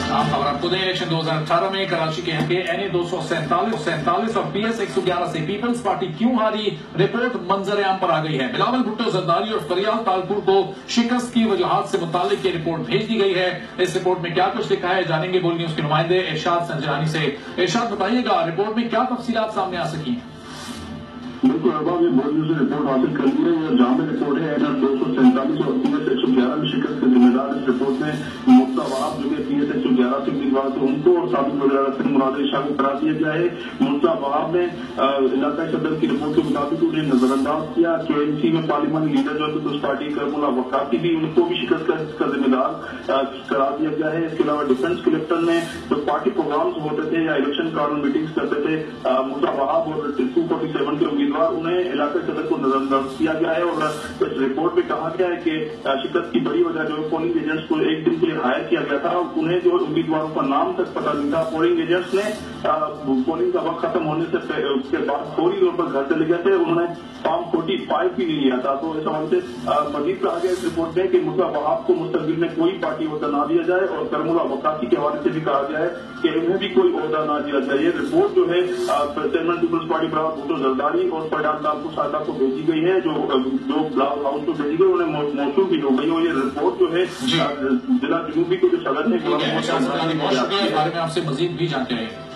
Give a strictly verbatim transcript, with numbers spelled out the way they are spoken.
खबर आपको दें, इलेक्शन दो हजार अठारह में कराची के हल्के एन ए दो सौ सैंतालीस सैंतालीस और पी एस एक सौ ग्यारह से पीपल्स पार्टी क्यों हारी, रिपोर्ट मंजर आम पर आ गई है। बिलावल भुट्टो जरदारी और फरियाल तालपुर को शिकस्त की वजूहात से मुतालिक ये रिपोर्ट भेज दी गई है। इस रिपोर्ट में क्या कुछ लिखा है जानेंगे बोल न्यूज के नुमाइंदे इरशाद संजरानी से। इरशाद बताइएगा, रिपोर्ट में क्या तफसीलात सामने आ सकी हैं? बिल्कुल अहबाब, ये बोर्ड न्यूज से रिपोर्ट हासिल कर ली है। जाम रिपोर्ट है एन एस दो सौ सैंतालीस और पी एस एक सौ ग्यारह में शिकस्त के जिम्मेदार इस रिपोर्ट में मुफ्ता वहाब जो कि पी एस एक सौ ग्यारह से उम्मीदवार थे उनको और साबिक वज़ीर सिंह मुराद शाह को करार दिया गया है। मुफ्ता वहाब ने इलाकाई सदर की रिपोर्ट के मुताबिक उन्हें नजरअंदाज किया। के एन सी में पार्लिमानी लीडर जो है पीपल्स पार्टी करमुला वकाती भी उनको भी शिकस्त का जिम्मेदार करार दिया गया है। इसके अलावा डिफेंस कलेक्टर ने जो पार्टी प्रोग्राम्स होते थे या इलेक्शन कार्ड मीटिंग्स करते थे, मुफ्ता वहाब और टू फोर्टी सेवन के उन्हें इलाके सदर को नजरअंदाज किया गया है। और इस रिपोर्ट में कहा गया है कि शिकस्त की बड़ी वजह जो पोलिंग एजेंट्स को एक दिन के लिए हायर किया गया था, उन्हें जो उम्मीदवारों का नाम तक पता नहीं था। पोलिंग एजेंट्स ने पोलिंग का वक्त खत्म होने से उसके बाद फौरी तौर पर घर चले गए थे, उन्होंने फॉर्म फोर्टी फाइव भी नहीं लिया था। तो इस हवाले से मजीद कहा गया इस रिपोर्ट में कि मुफ्ता वहाब को मुस्तकबिल में कोई पार्टी ओहदा ना दिया जाए और करमुला वकाती के हवाले से भी कहा गया है कि इन्हें भी कोई ओहदा ना दिया जाए। ये रिपोर्ट जो है चेयरमैन पीपल्स पार्टी बिलावल भुट्टो जरदारी और फरियाल तालपुर साहब को भेजी गई है, जो जो ब्लाउज हाउस को भेजी गई, उन्हें मौसू भी हो गई। और ये रिपोर्ट जो है जिला जुनूबी के जो सदर है आपसे मजीद भी जानते रहे।